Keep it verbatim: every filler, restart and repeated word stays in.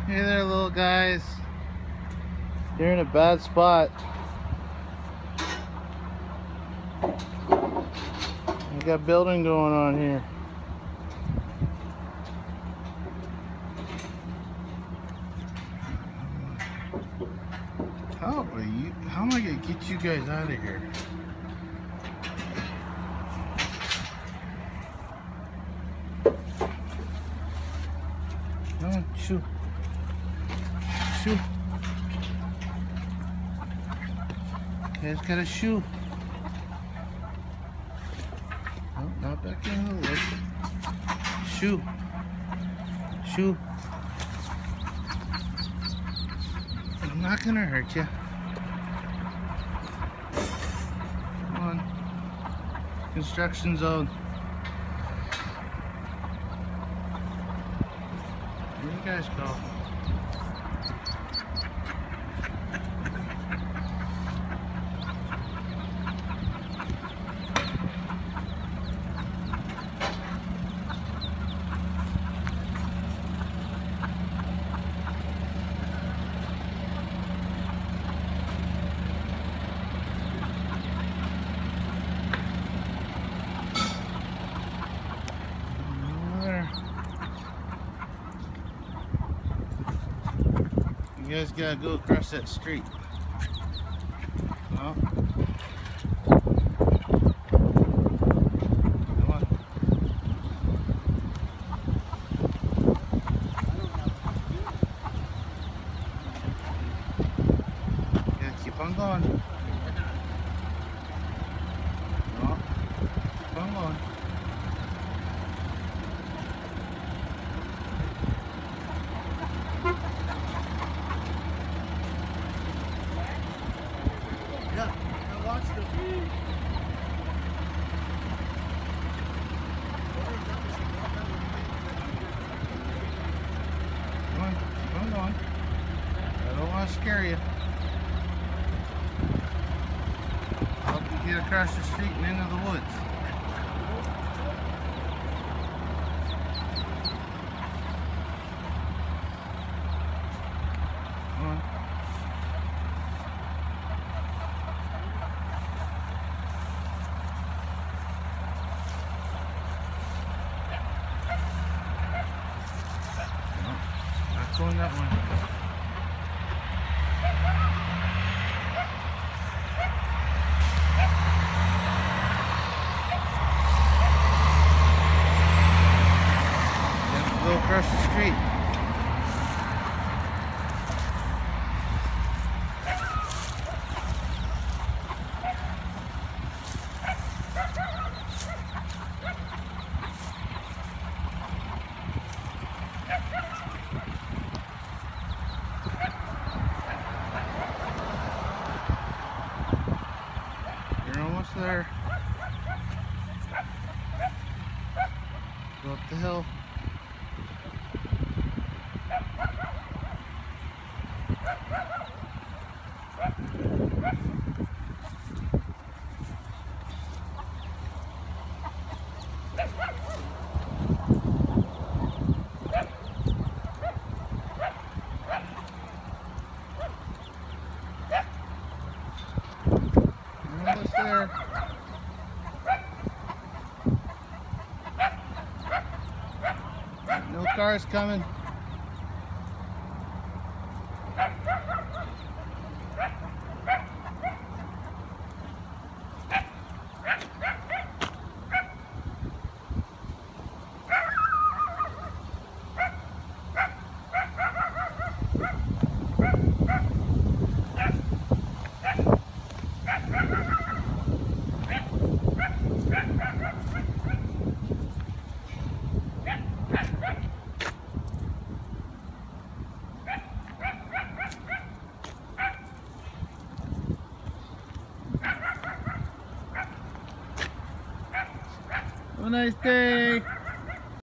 Hey there, little guys. You're in a bad spot. We got building going on here. How are you? How am I gonna get you guys out of here? Come on, shoo. Shoo. You guys got a shoe. No, not back in the woods. Shoo. Shoo. I'm not gonna hurt you. Come on. Construction zone. Where you guys go? You guys gotta go across that street. Well, come on. You gotta keep on going. Well, keep on going. Yeah, I watched it. Come on, keep on going. I don't want to scare you. Help you get across the street and into the woods. Come on. Not going that way. You have to go across the street. You're almost there. Go up the hill. You're almost there. No cars coming. Have a nice day.